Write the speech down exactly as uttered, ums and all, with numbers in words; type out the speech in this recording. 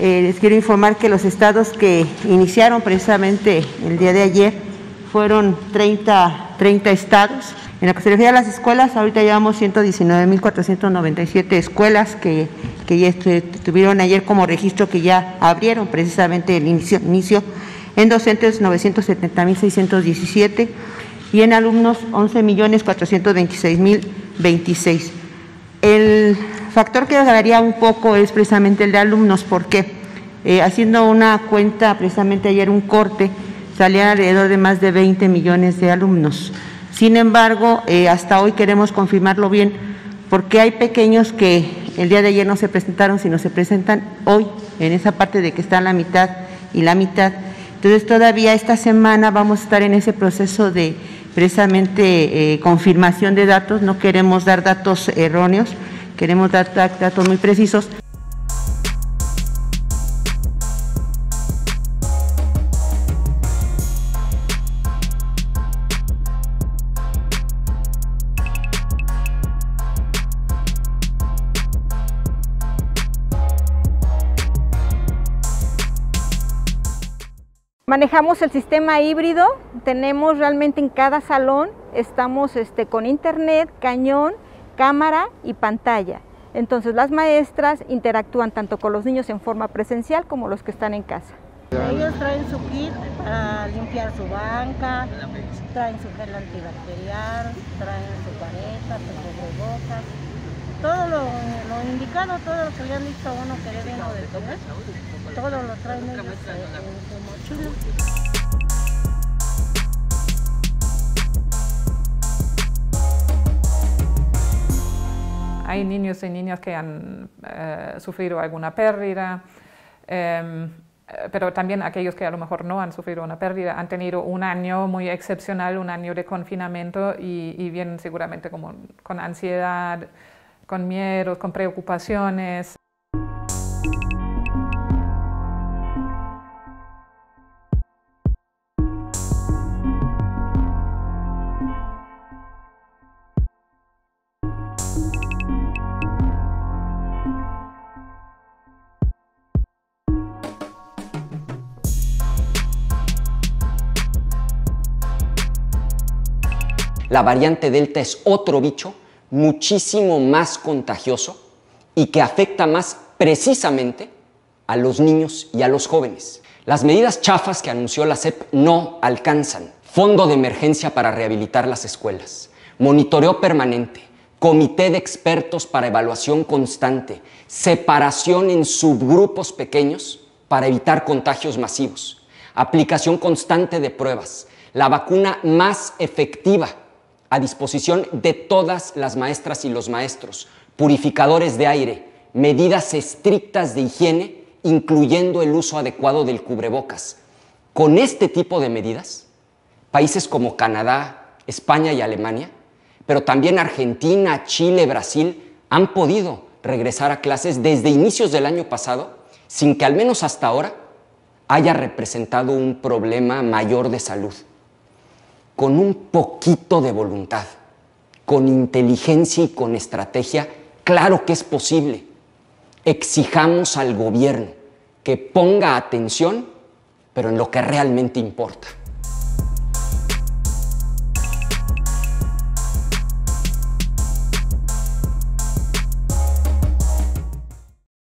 Eh, les quiero informar que los estados que iniciaron precisamente el día de ayer fueron treinta, treinta estados. En lo que se refiere a las escuelas, ahorita llevamos ciento diecinueve mil cuatrocientas noventa y siete escuelas que, que ya tuvieron ayer como registro, que ya abrieron precisamente el inicio, inicio en docentes novecientos setenta mil seiscientos diecisiete y en alumnos once millones cuatrocientos veintiséis mil veintiséis. El factor que varía un poco es precisamente el de alumnos, porque eh, haciendo una cuenta precisamente ayer, un corte, salían alrededor de más de veinte millones de alumnos. Sin embargo, eh, hasta hoy queremos confirmarlo bien, porque hay pequeños que el día de ayer no se presentaron, sino se presentan hoy, en esa parte de que están la mitad y la mitad. Entonces, todavía esta semana vamos a estar en ese proceso de precisamente eh, confirmación de datos. No queremos dar datos erróneos, queremos dar datos muy precisos. Manejamos el sistema híbrido, tenemos realmente en cada salón, estamos este, con internet, cañón, cámara y pantalla. Entonces las maestras interactúan tanto con los niños en forma presencial como los que están en casa. Ellos traen su kit para limpiar su banca, traen su gel antibacterial, traen su careta, su cubrebocas, todo lo, lo indicado, todo lo que le han dicho a uno que debe uno de tener, todo lo traen ellos en su mochila. Hay niños y niñas que han eh, sufrido alguna pérdida, eh, pero también aquellos que a lo mejor no han sufrido una pérdida han tenido un año muy excepcional, un año de confinamiento y, y vienen seguramente como con ansiedad, con miedo, con preocupaciones. La variante Delta es otro bicho muchísimo más contagioso y que afecta más precisamente a los niños y a los jóvenes. Las medidas chafas que anunció la S E P no alcanzan. Fondo de emergencia para rehabilitar las escuelas, monitoreo permanente, comité de expertos para evaluación constante, separación en subgrupos pequeños para evitar contagios masivos, aplicación constante de pruebas, la vacuna más efectiva a disposición de todas las maestras y los maestros, purificadores de aire, medidas estrictas de higiene, incluyendo el uso adecuado del cubrebocas. Con este tipo de medidas, países como Canadá, España y Alemania, pero también Argentina, Chile, Brasil, han podido regresar a clases desde inicios del año pasado, sin que al menos hasta ahora haya representado un problema mayor de salud. Con un poquito de voluntad, con inteligencia y con estrategia, claro que es posible. Exijamos al gobierno que ponga atención, pero en lo que realmente importa.